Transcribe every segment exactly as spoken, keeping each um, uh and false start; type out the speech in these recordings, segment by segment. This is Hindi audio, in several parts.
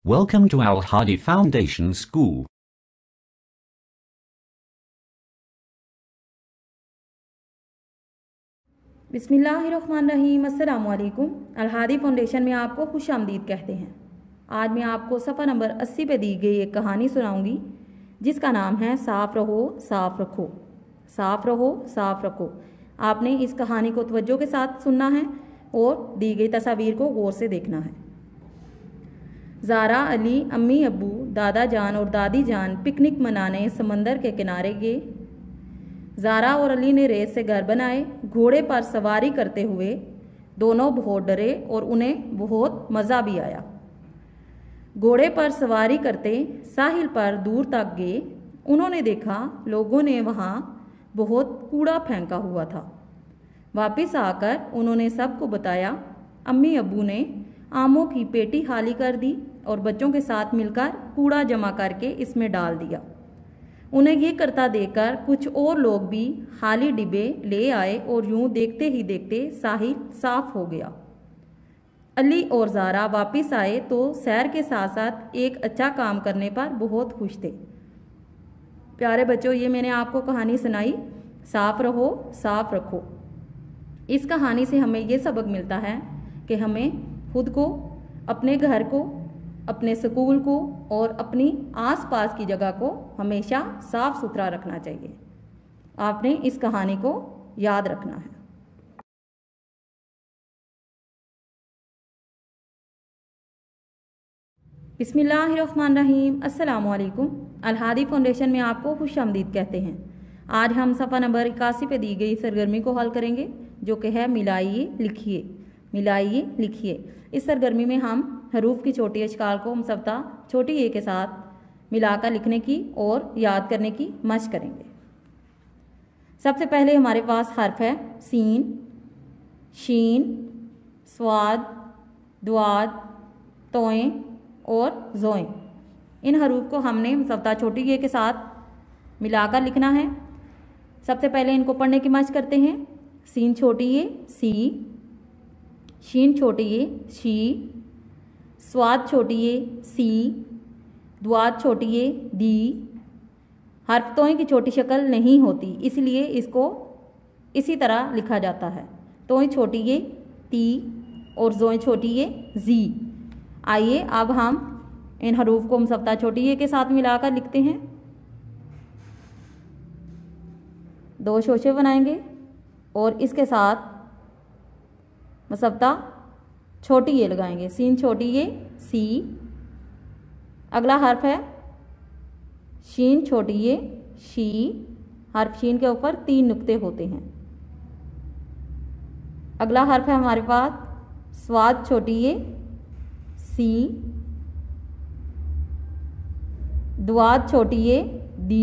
Welcome to Al Hadi Foundation School. बिस्मिल्लाहिर्रहमानिर्रहीम। अस्सलामु अलैकुम। अल हादी फाउंडेशन में आपको खुश आमदीद कहते हैं। आज मैं आपको सफ़ा नंबर अस्सी पे दी गई एक कहानी सुनाऊंगी जिसका नाम है साफ़ रहो साफ़ रखो। साफ़ रहो साफ़ रखो। आपने इस कहानी को तवज्जो के साथ सुनना है और दी गई तस्वीर को गौर से देखना है। ज़ारा, अली, अम्मी अब्बू, दादा जान और दादी जान पिकनिक मनाने समंदर के किनारे गए। ज़ारा और अली ने रेत से घर बनाए। घोड़े पर सवारी करते हुए दोनों बहुत डरे और उन्हें बहुत मज़ा भी आया। घोड़े पर सवारी करते साहिल पर दूर तक गए। उन्होंने देखा लोगों ने वहाँ बहुत कूड़ा फेंका हुआ था। वापस आकर उन्होंने सबको बताया। अम्मी अब्बू ने आमों की पेटी खाली कर दी और बच्चों के साथ मिलकर कूड़ा जमा करके इसमें डाल दिया। उन्हें ये करता देखकर कुछ और लोग भी खाली डिब्बे ले आए और यूं देखते ही देखते साहिल साफ हो गया। अली और ज़ारा वापस आए तो सैर के साथ साथ एक अच्छा काम करने पर बहुत खुश थे। प्यारे बच्चों, ये मैंने आपको कहानी सुनाई, साफ रहो साफ रखो। इस कहानी से हमें ये सबक मिलता है कि हमें खुद को, अपने घर को, अपने स्कूल को और अपनी आसपास की जगह को हमेशा साफ सुथरा रखना चाहिए। आपने इस कहानी को याद रखना है। बिस्मिल्लाहिर्रहमानिर्रहीम। अस्सलामु अलैकुम। अल हादी फाउंडेशन में आपको खुश आमदीद कहते हैं। आज हम सफ़ा नंबर इक्यासी पे दी गई सरगर्मी को हल करेंगे जो कि है मिलाइए लिखिए। मिलाइए लिखिए। इस सरगर्मी में हम हरूफ की छोटी अशकाल को मुसव्वता छोटी ए के साथ मिलाकर लिखने की और याद करने की मशक करेंगे। सबसे पहले हमारे पास हर्फ है सीन, शीन, स्वाद, द्वाद, तोएं और जोएं। इन हरूफ को हमने मुसव्वता छोटी ए के साथ मिलाकर लिखना है। सबसे पहले इनको पढ़ने की मशक करते हैं। सीन छोटी ए सी, शीन छोटी ए शी, स्वाद छोटी ए सी, द्वाद छोटी ए दी। हर्फ तोएं की छोटी शक्ल नहीं होती इसलिए इसको इसी तरह लिखा जाता है। तोएं छोटी ए ती और जोएं छोटी ए जी। आइए अब हम इन हरूफ को मुसव्वता छोटी ए के साथ मिलाकर लिखते हैं। दो शोशे बनाएंगे और इसके साथ मुसव्वता छोटी ए लगाएंगे। सीन छोटी ए सी। अगला हर्फ है शीन छोटी ए शी। हर्फ शीन के ऊपर तीन नुक्ते होते हैं। अगला हर्फ है हमारे पास स्वाद छोटी ए सी। द्वाद छोटी ए दी।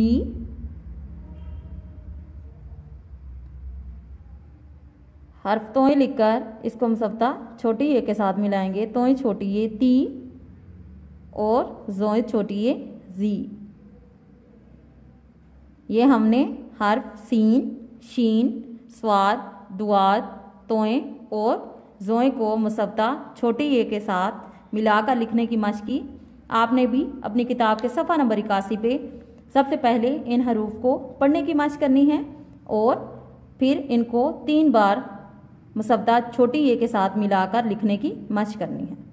हर्फ तोएं लिखकर इसको मुसव्वता छोटी ए के साथ मिलाएंगे। तोएं छोटी ए ती और जोएं छोटी ए जी। ये हमने हर्फ सीन, शीन, स्वाद, द्वाद, तोएं और जोएं को मुसव्वता छोटी ए के साथ मिलाकर लिखने की मशक की। आपने भी अपनी किताब के सफ़ा नंबर इक्यासी पे सबसे पहले इन हरूफ को पढ़ने की मशक करनी है और फिर इनको तीन बार मुसव्वता छोटी ए के साथ मिलाकर लिखने की मशक करनी है।